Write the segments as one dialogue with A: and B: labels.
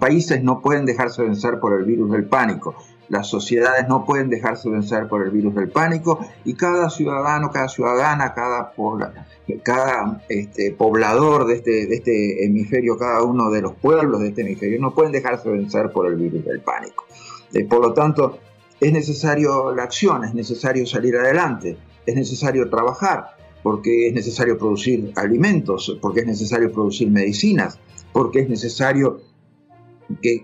A: países no pueden dejarse vencer por el virus del pánico. Las sociedades no pueden dejarse vencer por el virus del pánico, y cada ciudadano, cada ciudadana, cada poblador de este hemisferio, cada uno de los pueblos de este hemisferio, no pueden dejarse vencer por el virus del pánico. Por lo tanto, es necesario la acción, es necesario salir adelante, es necesario trabajar, porque es necesario producir alimentos, porque es necesario producir medicinas, porque es necesario que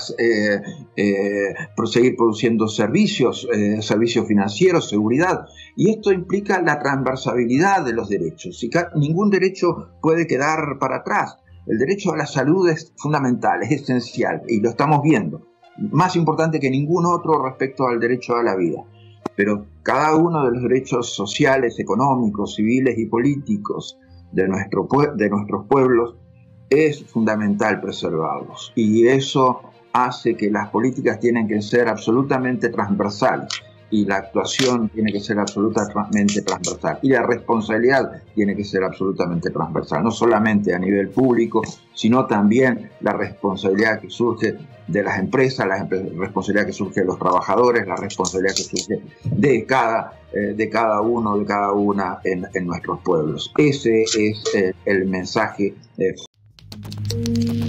A: seguir produciendo servicios financieros, seguridad. Y esto implica la transversabilidad de los derechos. Ningún derecho puede quedar para atrás. El derecho a la salud es fundamental, es esencial, y lo estamos viendo. Más importante que ningún otro respecto al derecho a la vida. Pero cada uno de los derechos sociales, económicos, civiles y políticos de nuestros pueblos es fundamental preservarlos, y eso hace que las políticas tienen que ser absolutamente transversales, y la actuación tiene que ser absolutamente transversal, y la responsabilidad tiene que ser absolutamente transversal, no solamente a nivel público, sino también la responsabilidad que surge de las empresas, la responsabilidad que surge de los trabajadores, la responsabilidad que surge de cada uno, de cada una en nuestros pueblos. Ese es el mensaje